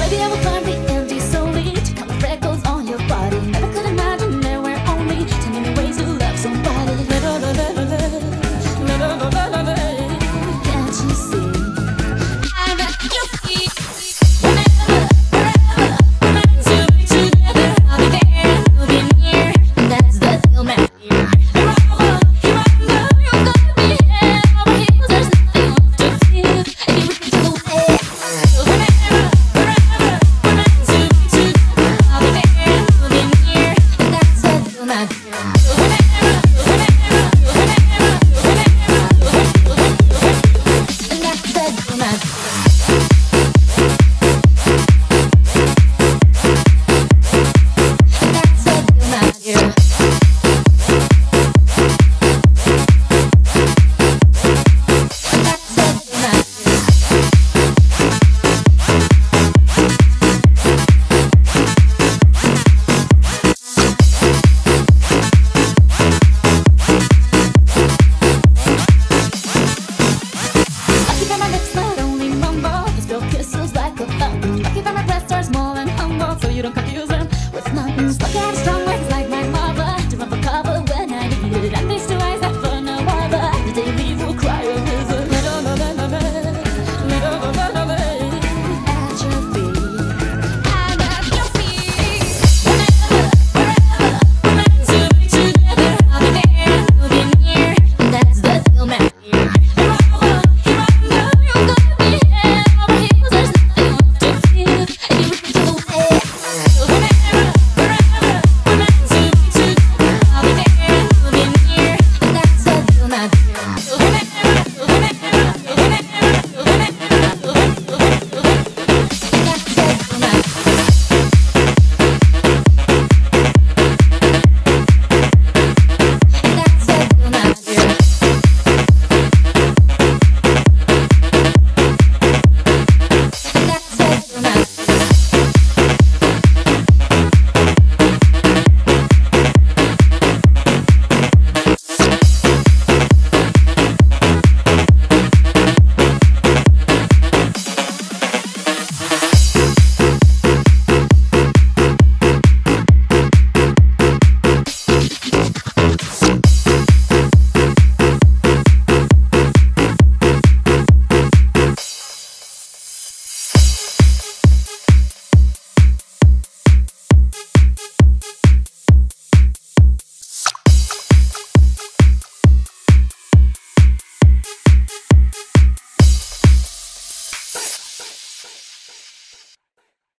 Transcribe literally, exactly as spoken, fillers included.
Maybe I will climb the empty slowly to count the freckles on your body. Never could imagine there were only too many ways to love somebody. La, la, la, la, la, la, la, la, la, la, la. Can't you see? I bet you see. Whenever, wherever we're meant to be together, I'll be there, I'll be near. That's the deal, man. You're over, you're under, you're gonna be here. Over here, there's nothing left to fear. If you reach the way. Whenever, wherever we're meant to be together, I'll be there, I'll be near. That's the deal, my dear. Whenever, whenever, whenever, whenever, and that's the deal, my dear. That's the deal, my dear. That's the deal, my dear. Lucky for my lips that only mumble, the still kisses like a fountain. Lucky for my breast are small and humble, so you don't come